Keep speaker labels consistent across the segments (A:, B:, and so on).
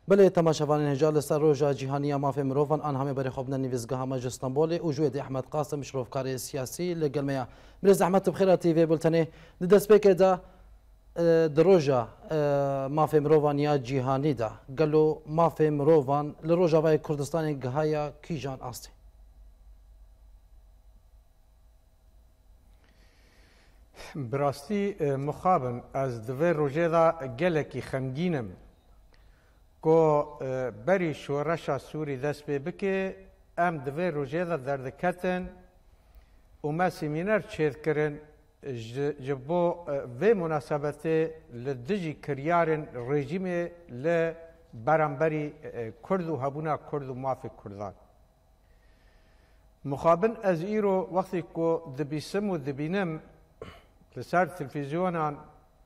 A: بله تماشاوان هجال سر روجا جهانی مافی مروفان آن همه برای خوابن نویزگاه مج استانبول و جوید احمد قاسم شروفکار سیاسی لگلمیا برز احمد بخیر تیوی بولتنه دست بک دا دروجا مافی مروفان یا جهانی دا گلو مافی مروفان لروجا وای کردستان گهایا کیجان آسته
B: براستی مخابن از دوی روژه دا گلکی خمگینم کو بری شورشا سوری دست بی بکه ام دوی روژه دا دردکتن و ما سیمینار چید کرن جبو و مناسبت لدجی کریارن رژیم لبرانبری کرد و هبونا کرد و مافی کردان مخابن از ایرو وقتی که دبیسم و دبینم لسر تلفزیونان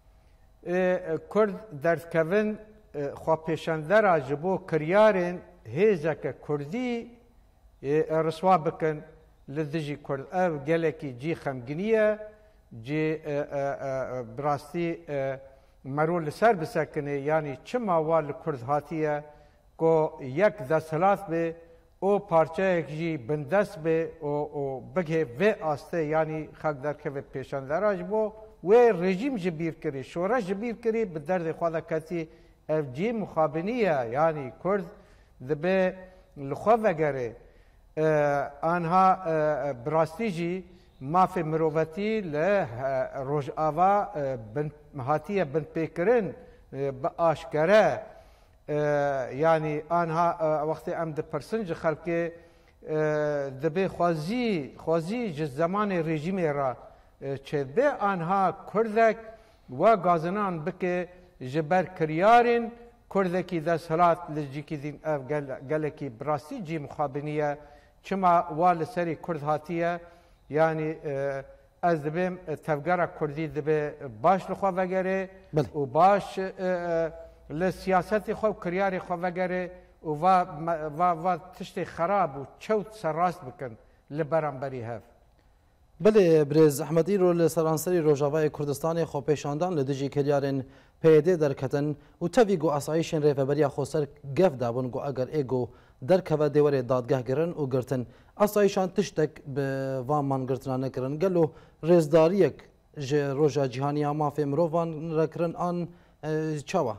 B: کرد دردکوین خواه پیشنده را جبو کریارن هیزک کردی رسوا بکن لدجی کرد او گلکی جی خمگینیه جی براستی مرو لسر بسکنه یعنی چما وال کرد هاتیه که یک دستلات به او پارچه جی بندست به او بگه و آسته یعنی خاک درکه و پیشنده را جبو و رژیم جبیر کری شورش جبیر کری به درد خواهد کتی اف جی مخابنیه یعنی کرد دبه لخواه وگره آنها براستی جی مافی مروفتی لروج آوا هاتیه بند پیکرن با آشکره یعنی آنها وقتی ام ده پرسنج خلقه دبه خوازی جز زمان رژیم را چه به آنها کردک و گازنان بکه جبر کریارین کردکی دست هلات لجیکی دین اف گلکی براستی جی مخابنیه چما وال سری کرد هاتیه یعنی از دبیم تفگره کردی دبه باش لخوا وگره و باش لسیاست خواب کریاری خواب وگره و تشت خراب و چوت سراست بکن لبرانبری هف
A: بله برز احمدی رو لسرانسری روجاوای کردستان خو پیشاندان لدجی کریارن پیده درکتن و تویگو اسایشن ریفبریا خوسر گف دابون گو اگر ایگو درکوه دیوری دادگاه گرن و گرتن اسایشان تشتک به وامان گرتنا نکرن گلو رزداریک روجا جهانی مافی مروفان رکرن آن چاوه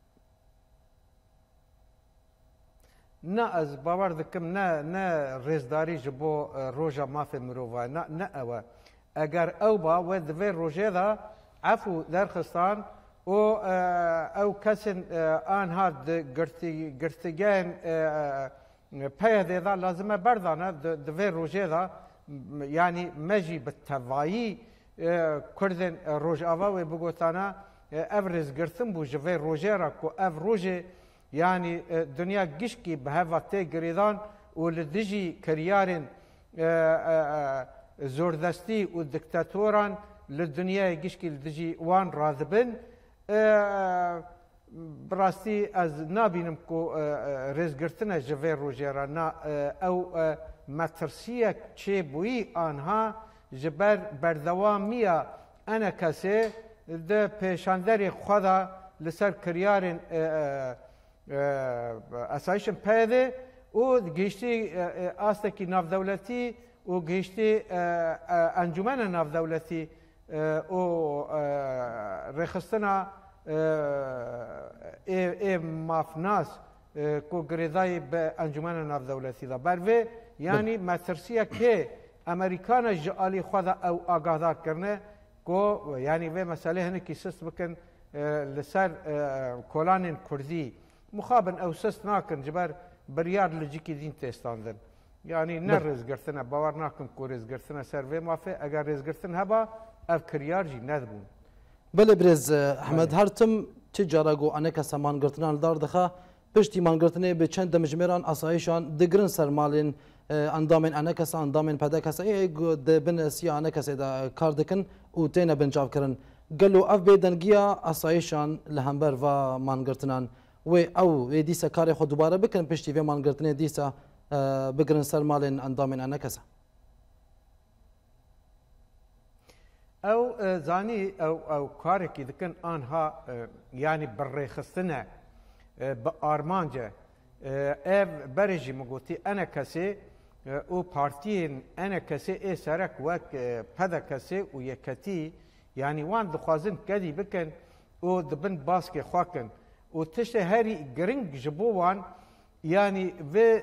B: نه از باور دکم نه رزداری جبو روجا مافی مروفا نه اوه اگر او با و دوی روژه دا عفو درخستان او کسین آنها گرتگین پیاده دا لازمه بردانه دوی روژه دا یعنی مجی بتوایی کردن روژ آوا و بگوتانا افرز گرتن بو جوی روژه را که اف روژه یعنی دنیا گشکی به هفته گریدان و لدجی کریارن زوردستی و دکتاتوران لدنیا گشکی لدجی وان راذبن براستی از نابینم که رزگرتنه جوه روژه نا او مترسیه چه بویی آنها جبر بردوامیا انا کسی ده پیشاندری خدا لسر کریارن اسایشن پیده و گشتی آستکی ناف دولتی و گشتی انجمن ناف دولتی و رخصتنا ای مافناس کو گریدای به انجمن ناف دولتی دا بروی یعنی مترسیه که امریکان جالی خدا او آگاهدار کرنه کو یعنی و مسئله هنه کی سست بکن لسر کلان کردی مخابن او سست ناکن جبر بریار لجیکی دین تستاندن یعنی نه رزگرتنه باور ناکن کو رزگرتنه سر و مافه اگر رزگرتن هبا اف کریار جی ندبون
A: بله برز احمد هرتم تجارگو انک سامان گرتنان دار دخه پشتی مان گرتنه به چند دمجمران اسایشان دگرن سرمالین اندامن انکس اندامن پدکس ای دبن سیا انکس دا کار دکن او تینا بنجاو کرن قالو اف بيدنگيا اسایشان لهمبر و مانگرتنان و او دیسا کار خود دوباره بکن پشتی و مانگرتنه دیسا بگرن سرمالین اندامن انکس
B: او زانی او کارکی دکن آنها یعنی برخستنه بآرمانجا اف برجي مقوتي انا كسي او بارتيين انا كسي اي سرك وك بدا كسي ويكتي يعني وان دخوازن كدي بكن او دبن باسكي خواكن و تشت هاري جرينج جبوان يعني في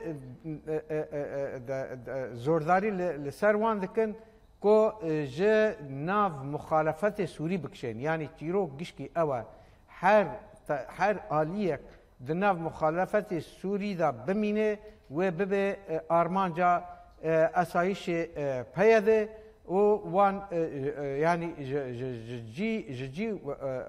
B: زورداري لسروان دكن كو جه ناف مخالفت سوري بكشين يعني تيرو گشكي اوا هر آليك دناف مخالفت سوري دا بمينه و ببه آرمانجا اسايش پيده و وان يعني جي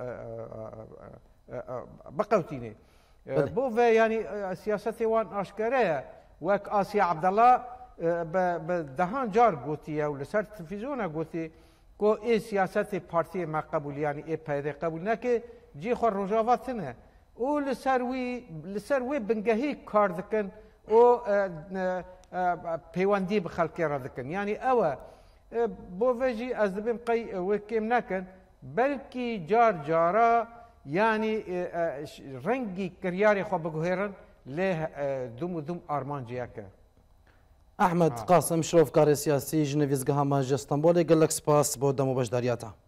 B: بقوتينه بو في يعني سياستي وان اشكريه وك اسيا عبد الله بدهان جار قوتي او لسر تلفزيون قوتي كو اي سياستي بارتي ما قبول يعني اي بايده قبول نكي جي خور رجاواتنا و لسروي بنجهي كار ذكن او بيواندي بخلقي ذكن يعني اوا بو فيجي از دبم قي وكيم نكن بلكي جارا يعني رنگي كرياري خو بگوهرن له دوم ارمان جياكا
A: احمد قاسم شروف كاري سياسي جنويز قهاما جستنبولي قال لك سباس بو دمو بشدارياتا